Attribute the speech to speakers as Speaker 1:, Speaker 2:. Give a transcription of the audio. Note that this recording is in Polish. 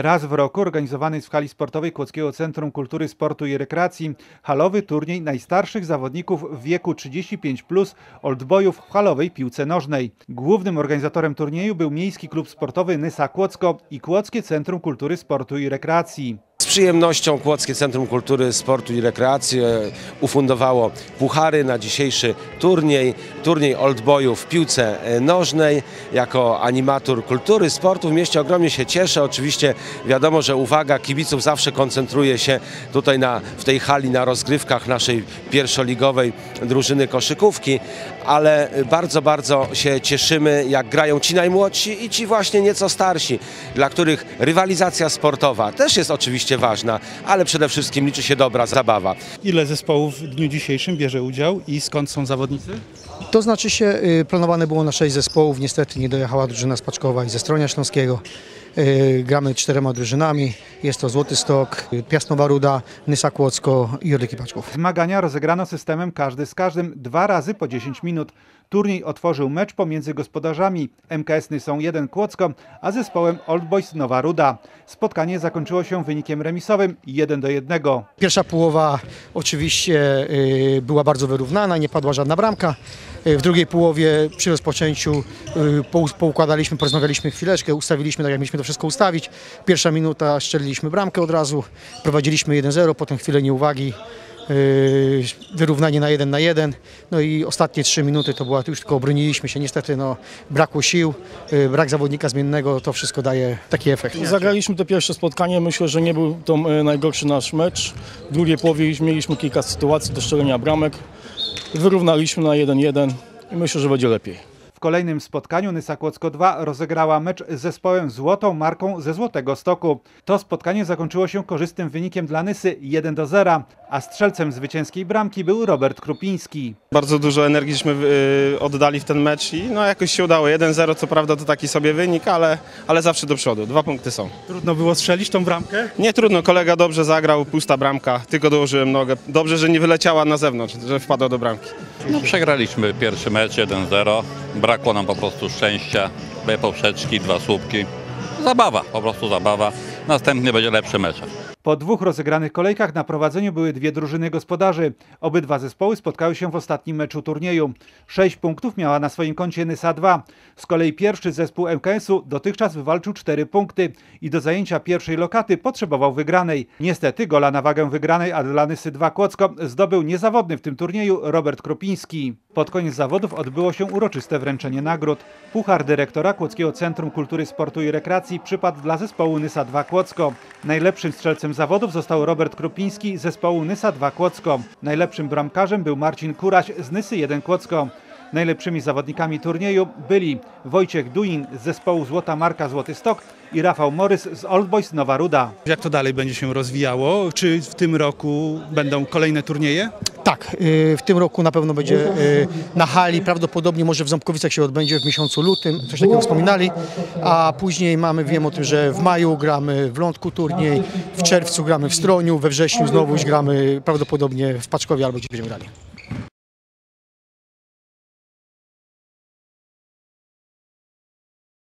Speaker 1: Raz w roku organizowany jest w hali sportowej Kłodzkiego Centrum Kultury, Sportu i Rekreacji halowy turniej najstarszych zawodników w wieku 35+, oldboyów w halowej piłce nożnej. Głównym organizatorem turnieju był Miejski Klub Sportowy Nysa Kłodzko i Kłodzkie Centrum Kultury, Sportu i Rekreacji.
Speaker 2: Z przyjemnością Kłodzkie Centrum Kultury, Sportu i Rekreacji ufundowało puchary na dzisiejszy turniej oldboyów w piłce nożnej. Jako animator kultury, sportu w mieście ogromnie się cieszę. Oczywiście wiadomo, że uwaga kibiców zawsze koncentruje się tutaj w tej hali na rozgrywkach naszej pierwszoligowej drużyny koszykówki, ale bardzo się cieszymy, jak grają ci najmłodsi i ci właśnie nieco starsi, dla których rywalizacja sportowa też jest oczywiście ważna, ale przede wszystkim liczy się dobra zabawa.
Speaker 1: Ile zespołów w dniu dzisiejszym bierze udział i skąd są zawodnicy?
Speaker 3: To znaczy się, planowane było na 6 zespołów, niestety nie dojechała drużyna z Paczkowa i ze Stronia Śląskiego. Gramy 4 drużynami, jest to Złoty Stok, Piast Nowa Ruda, Nysa Kłodzko i Orliki Paczków.
Speaker 1: Zmagania rozegrano systemem każdy z każdym 2 razy po 10 minut. Turniej otworzył mecz pomiędzy gospodarzami MKS Nysą 1 Kłodzko, a zespołem Old Boys Nowa Ruda. Spotkanie zakończyło się wynikiem remisowym 1-1.
Speaker 3: Pierwsza połowa oczywiście była bardzo wyrównana, nie padła żadna bramka. W drugiej połowie przy rozpoczęciu poukładaliśmy, porozmawialiśmy chwileczkę, ustawiliśmy tak, jak mieliśmy to wszystko ustawić. Pierwsza minuta strzeliliśmy bramkę od razu, prowadziliśmy 1-0, potem chwilę nieuwagi, wyrównanie na 1-1. No i ostatnie 3 minuty to była, już tylko obroniliśmy się. Niestety brakło sił, brak zawodnika zmiennego, to wszystko daje taki efekt.
Speaker 4: Zagraliśmy to pierwsze spotkanie, myślę, że nie był to najgorszy nasz mecz. W drugiej połowie mieliśmy kilka sytuacji do strzelenia bramek. Wyrównaliśmy na 1-1 i myślę, że będzie lepiej.
Speaker 1: W kolejnym spotkaniu Nysa Kłodzko 2 rozegrała mecz z zespołem Złotą Marką ze Złotego Stoku. To spotkanie zakończyło się korzystnym wynikiem dla Nysy 1-0, a strzelcem zwycięskiej bramki był Robert Krupiński.
Speaker 5: Bardzo dużo energii żeśmy oddali w ten mecz i jakoś się udało. 1-0 co prawda to taki sobie wynik, ale zawsze do przodu. 2 punkty są.
Speaker 1: Trudno było strzelić tą bramkę?
Speaker 5: Nie trudno, kolega dobrze zagrał, pusta bramka, tylko dołożyłem nogę. Dobrze, że nie wyleciała na zewnątrz, że wpadła do bramki.
Speaker 6: Przegraliśmy pierwszy mecz 1-0. Brakło nam po prostu szczęścia, 2 poprzeczki, 2 słupki. Zabawa, po prostu zabawa. Następnie będzie lepszy mecz.
Speaker 1: Po 2 rozegranych kolejkach na prowadzeniu były 2 drużyny gospodarzy. Obydwa zespoły spotkały się w ostatnim meczu turnieju. 6 punktów miała na swoim koncie Nysa 2. Z kolei pierwszy zespół MKS-u dotychczas wywalczył 4 punkty i do zajęcia pierwszej lokaty potrzebował wygranej. Niestety gola na wagę wygranej, a dla Nysy 2 Kłodzko zdobył niezawodny w tym turnieju Robert Krupiński. Pod koniec zawodów odbyło się uroczyste wręczenie nagród. Puchar dyrektora Kłodzkiego Centrum Kultury, Sportu i Rekreacji przypadł dla zespołu Nysa 2 Kłodzko. Najlepszym strzelcem zawodów został Robert Krupiński z zespołu Nysa 2 Kłodzko. Najlepszym bramkarzem był Marcin Kuraś z Nysy 1 Kłodzko. Najlepszymi zawodnikami turnieju byli Wojciech Duin z zespołu Złota Marka Złoty Stok i Rafał Morys z Old Boys Nowa Ruda.
Speaker 7: Jak to dalej będzie się rozwijało? Czy w tym roku będą kolejne turnieje?
Speaker 3: Tak, w tym roku na pewno będzie na hali, prawdopodobnie może w Ząbkowicach się odbędzie w miesiącu lutym, coś takiego wspominali, a później wiem o tym, że w maju gramy w Lądku turniej, w czerwcu gramy w Stroniu, we wrześniu znowu gramy prawdopodobnie w Paczkowie albo gdzieś będziemy grali.